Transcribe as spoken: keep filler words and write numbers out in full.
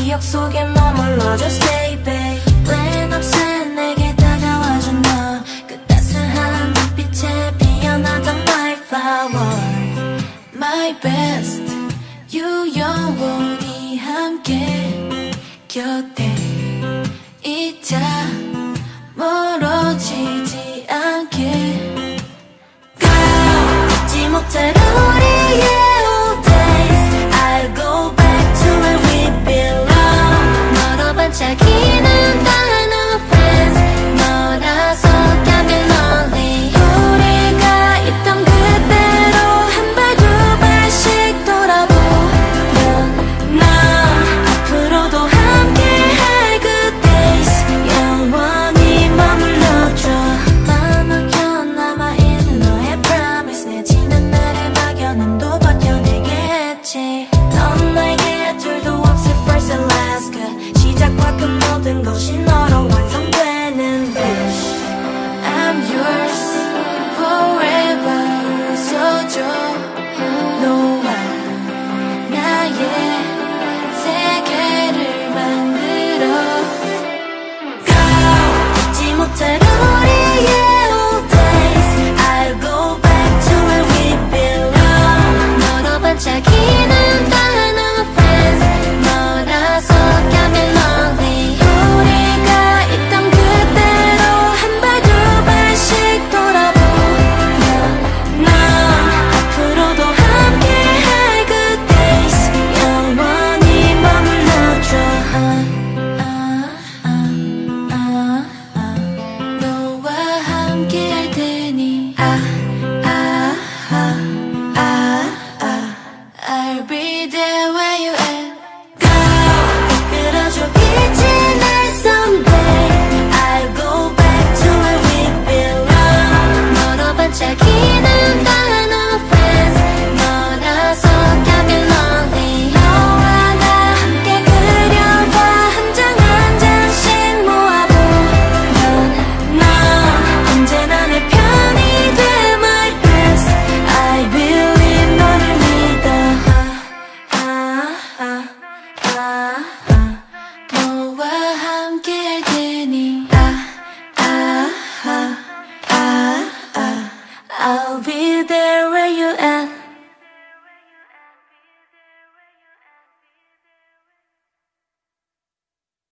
기억 속에 머물러줘 stay babe. When upset 내게 다가와줘 너 그 따스한 빛에 피어나던 my flower my best. You 영원히 함께 곁에 있자 멀어지지 않게. 잊지 못할 우리의 old days. I'll go back to where we belong. 멀어 반짝이는 단어 friends. 너라서 got me lonely. 우리가 있던 그대로 한 발 두 발씩 돌아보면 나 앞으로도 함께할 good days 영원히 머물러줘. 맘 막혀 남아있는 너의 promise. 내 지난 날의 막연함도 버텨내겠지. 넌 나에게 둘도 없을 first and last. 그 시작과 끝 모든 것이 너로 완성되는 wish. I'm yours forever. 웃어줘 너와 나의 세계를 만들어. 잊지 못할